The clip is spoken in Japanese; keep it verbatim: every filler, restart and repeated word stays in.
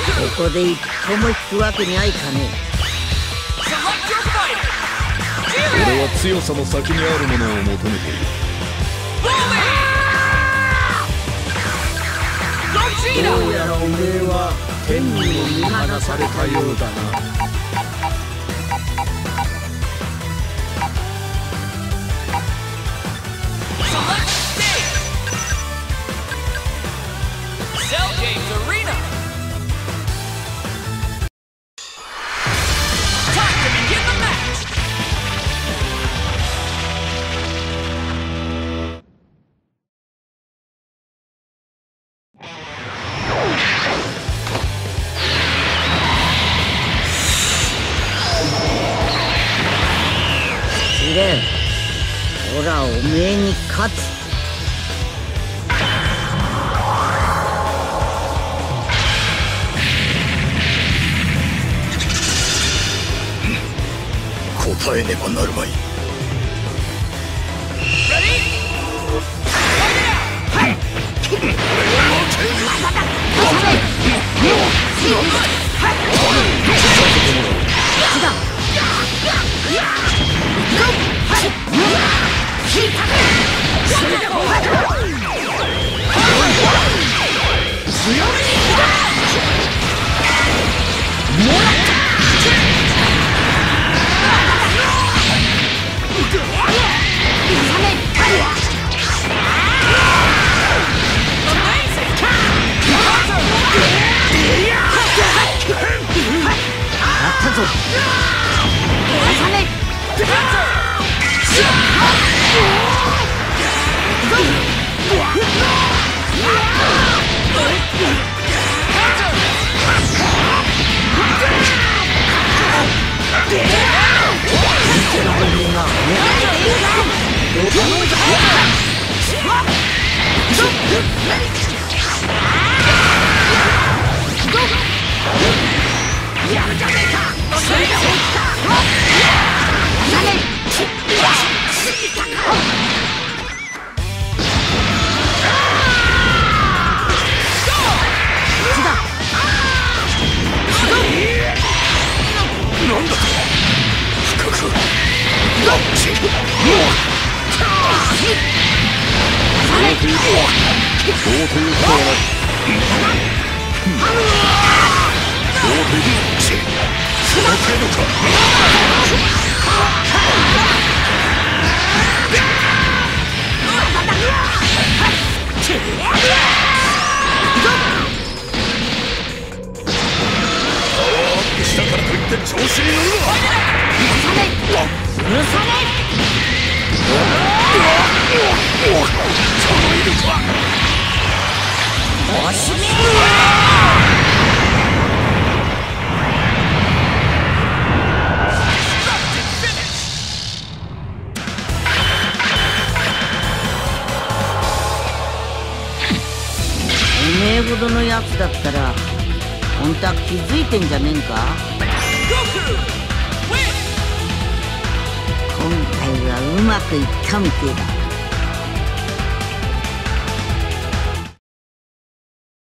ここで一歩も引くわけにはいかね俺は強さの先にあるものを求めている。 え。どうやらおめえは天にも見放されたようだな。ほら、おめえに勝つ。 答えねばなるまい。おめえほどのやつだったらほんとは気づいてんじゃねえんか。今回はうまくいったみてえだ。